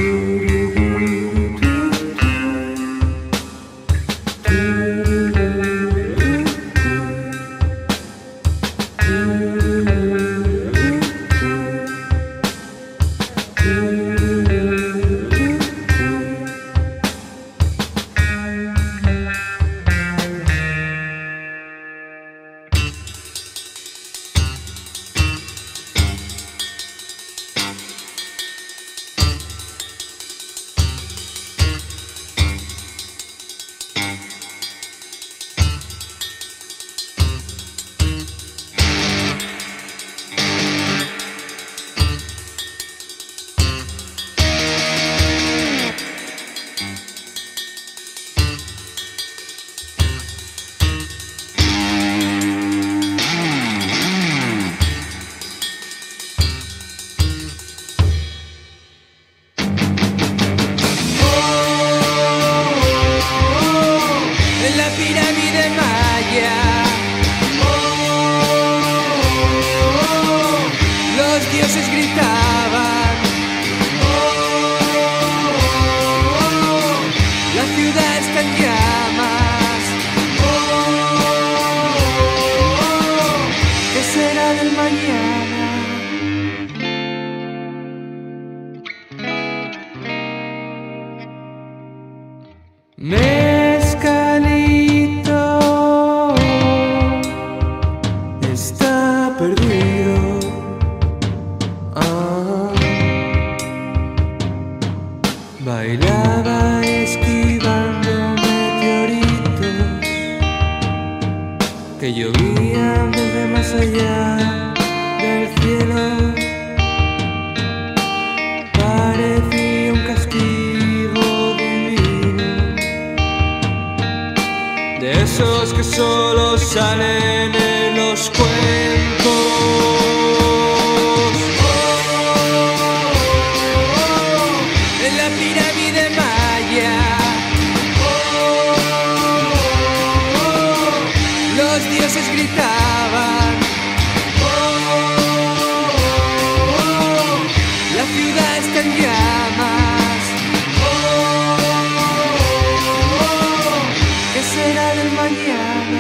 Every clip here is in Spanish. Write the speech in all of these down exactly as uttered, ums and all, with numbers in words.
Mezcalito está perdido. Ah, bailaba esquivando meteoritos que llovían desde más allá del cielo. Parecía un castigo de esos que solo salen en los cuentos. Oh, oh, oh, en la pirámide maya. Oh, oh, los dioses gritaban. Oh, oh, la ciudad está en llamas. ¿Qué será del mañana?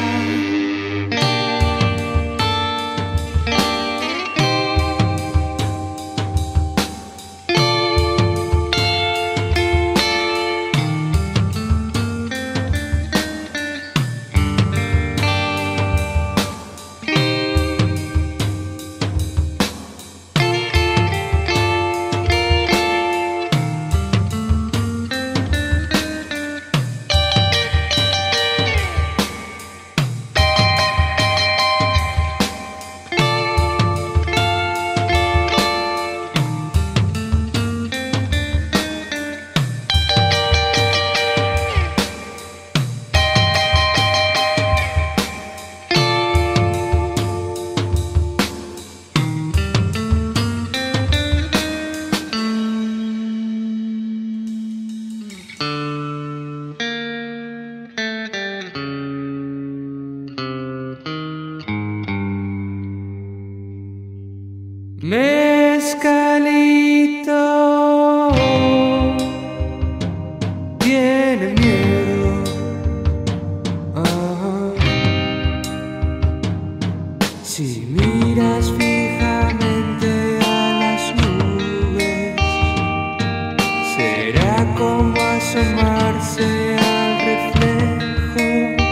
Mezcalito tiene miedo. Ah, si miras fijamente a las nubes, será como asomarse al reflejo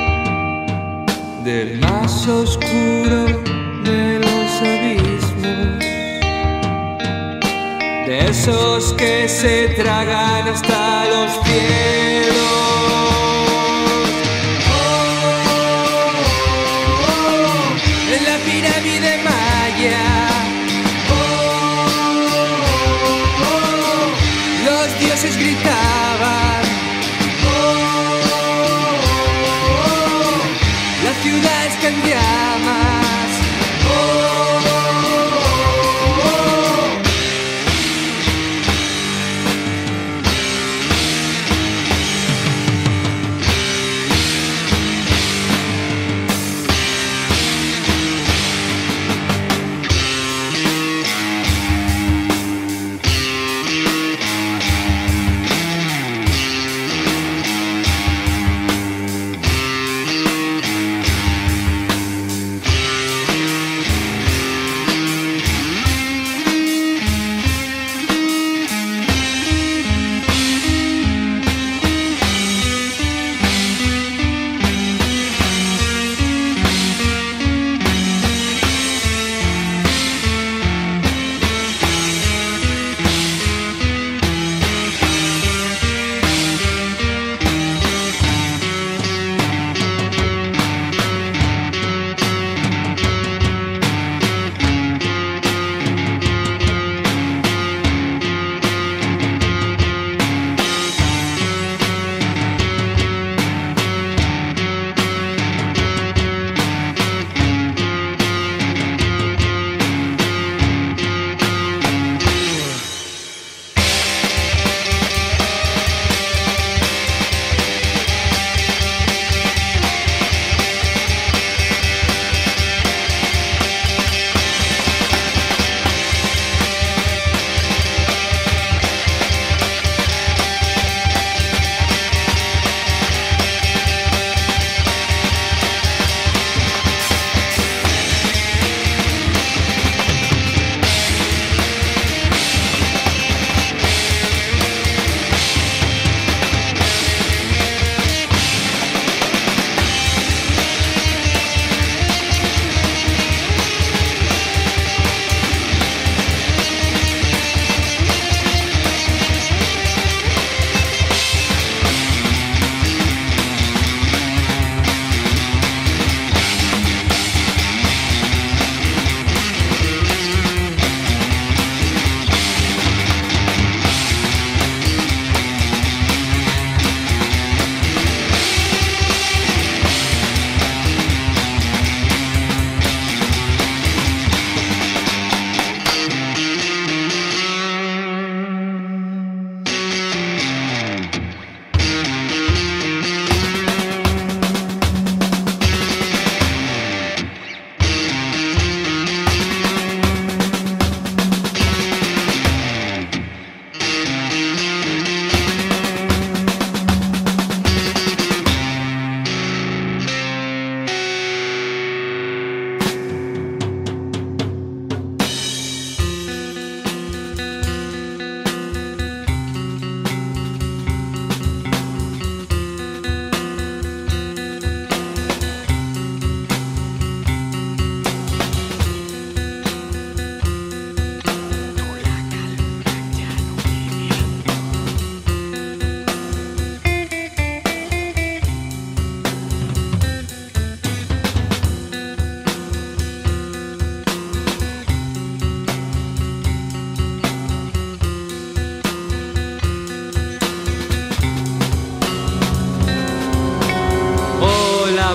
del más oscuro de los abismos, de esos que se tragan hasta los cielos. Oh, oh, oh, en la pirámide maya. Oh, oh, los dioses gritaban. Oh, oh, la ciudad está en llamas. Oh,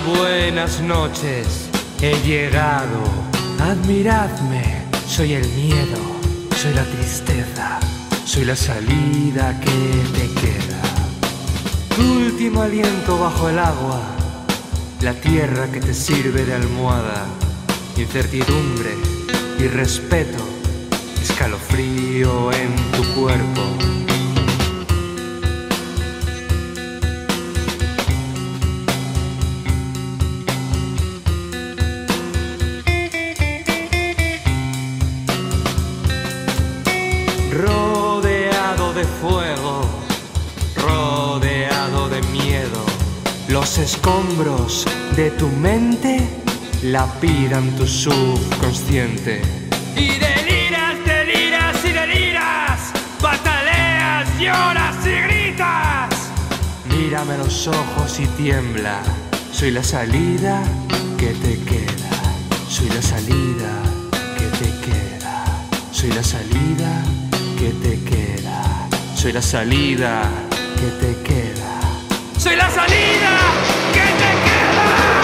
buenas noches, he llegado. Admiradme, soy el miedo, soy la tristeza, soy la salida que te queda. Tu último aliento bajo el agua, la tierra que te sirve de almohada. Incertidumbre y respeto, escalofrío en tu cuerpo. Rodeado de fuego, rodeado de miedo, los escombros de tu mente lapidan tu subconsciente. Y deliras, deliras y deliras, pataleas, lloras y gritas. Mírame a los ojos y tiembla, soy la salida que te queda. Soy la salida que te queda. Soy la salida que te queda. Soy la salida que te queda. Soy la salida que te queda.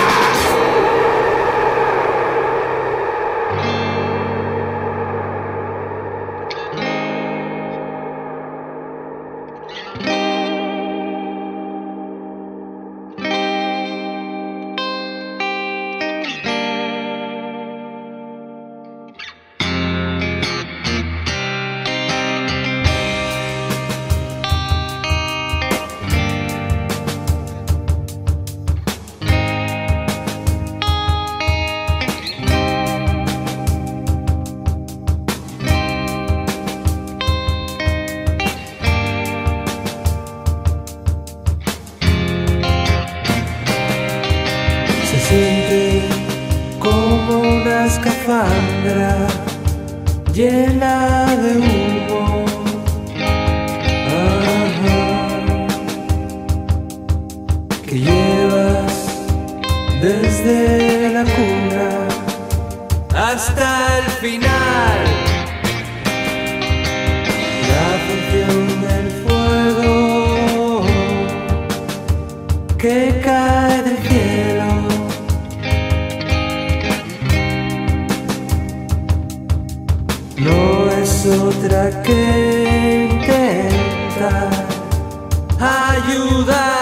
Siente como una escafandra llena de humo. Ajá. Que llevas desde la cuna hasta el final. La función del fuego que cae del cielo. No es otra que intentar ayudar.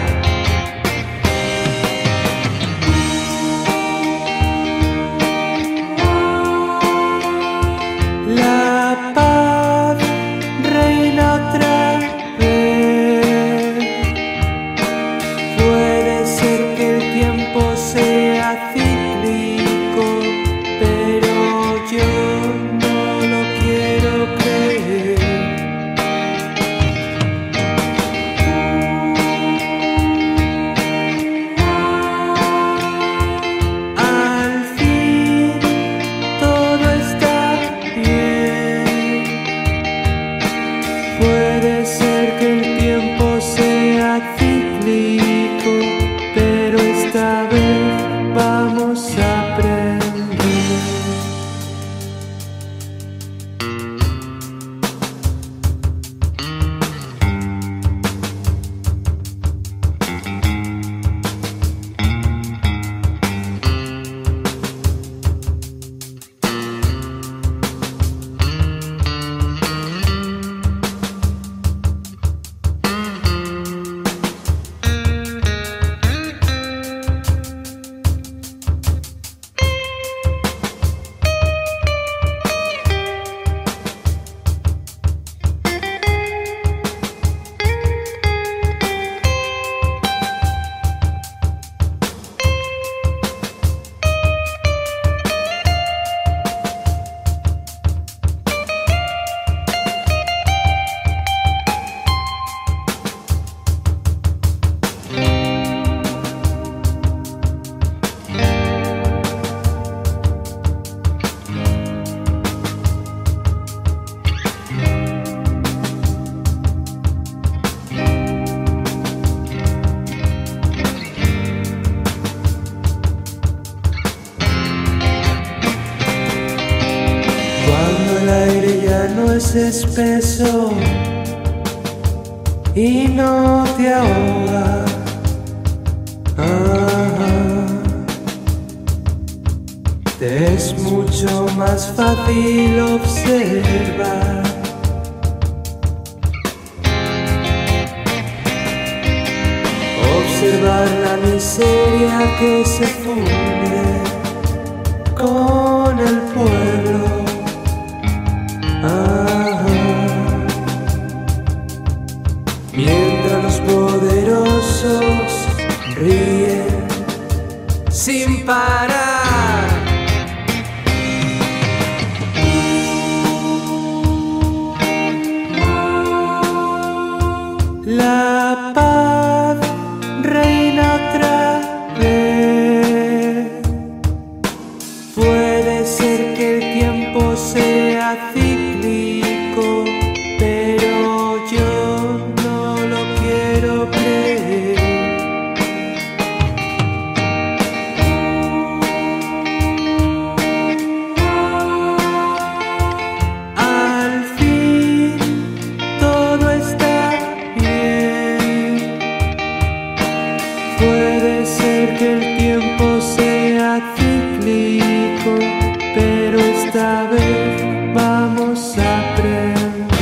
La paz reina otra vez. Puede ser que el tiempo sea cíclico, pero yo puede ser que el tiempo sea cíclico, pero esta vez vamos a aprender. No es espeso y no te ahoga. Ah. te es mucho más fácil observar. Observar la miseria que se funde con el pueblo. Ah, mientras los poderosos ríen sin parar. La paz reina otra vez. Puede ser que el tiempo sea cíclico, pero yo no lo quiero creer. Al fin todo está bien. Puede ser que el tiempo sea cíclico, pero esta vez vamos a aprender.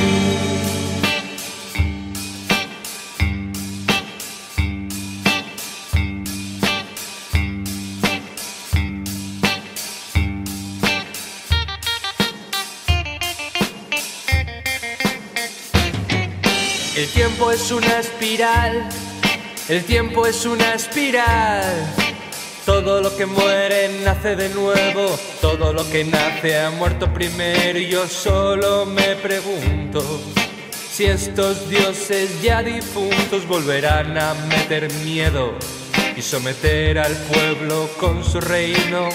El tiempo es una espiral, el tiempo es una espiral. Todo lo que muere nace de nuevo, todo lo que nace ha muerto primero. Y yo solo me pregunto si estos dioses ya difuntos volverán a meter miedo y someter al pueblo con su reino.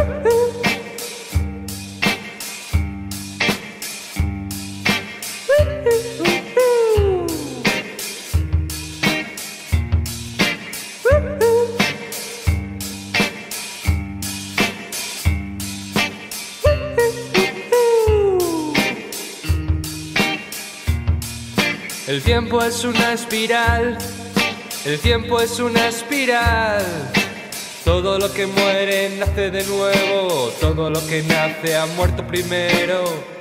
El tiempo es una espiral, el tiempo es una espiral. Todo lo que muere nace de nuevo, todo lo que nace ha muerto primero.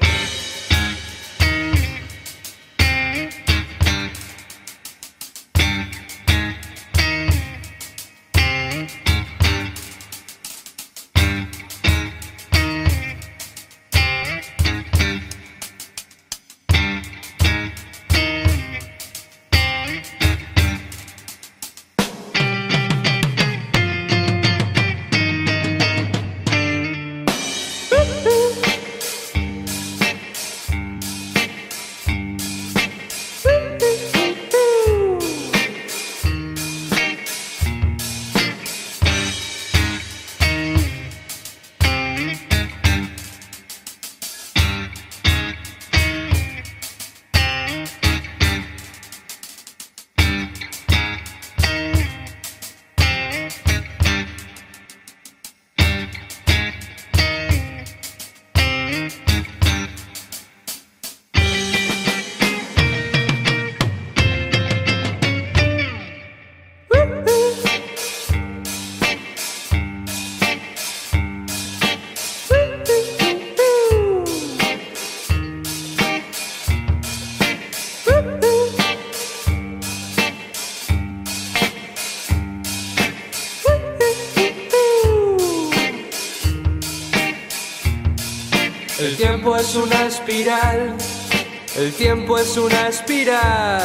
El tiempo es una espiral, el tiempo es una espiral.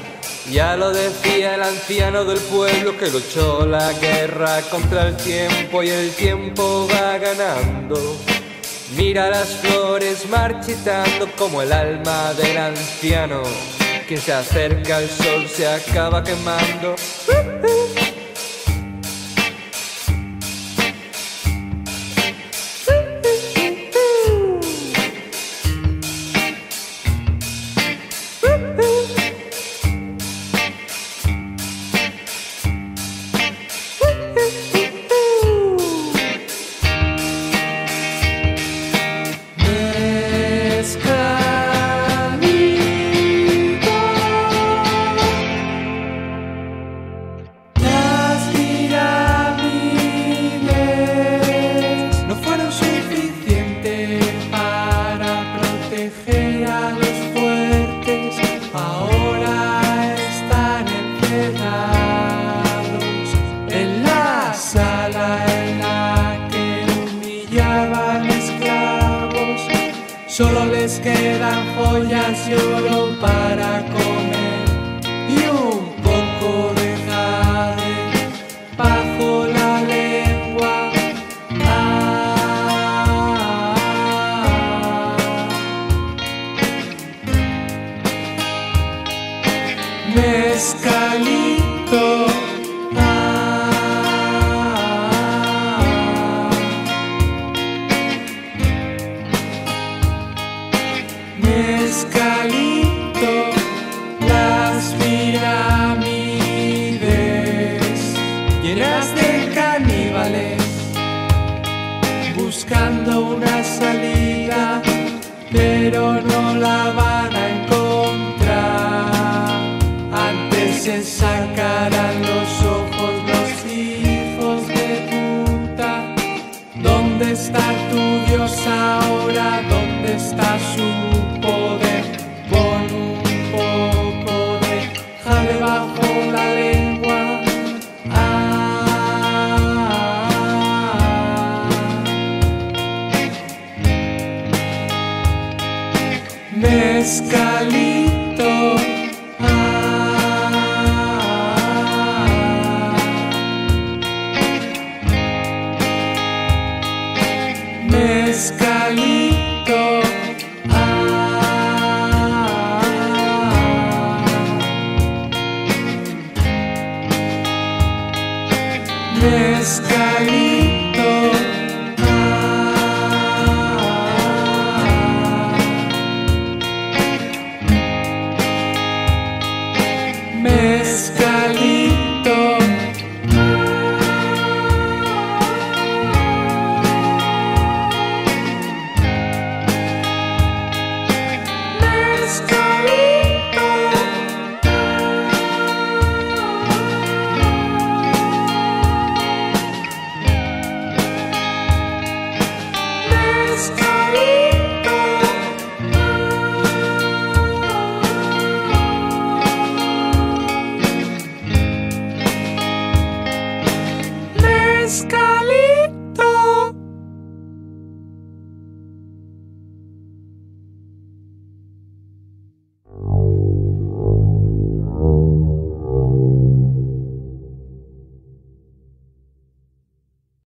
Ya lo decía el anciano del pueblo que luchó la guerra contra el tiempo y el tiempo va ganando. Mira las flores marchitando como el alma del anciano. Quien se acerca al sol se acaba quemando. La y oro para comer y un poco de jade bajo la lengua. Ah, mezcalito. Mezcalito, las pirámides llenas de caníbales, buscando una salida, pero no la van a encontrar. Antes se sacarán los ojos los hijos de puta. ¿Dónde está tu Dios ahora? ¿Dónde está su poder? Pon un poco de jade bajo la lengua. Ah, mezcalito. Mezcalito, ah, mezcalito, ah, mezcalito. Let's go.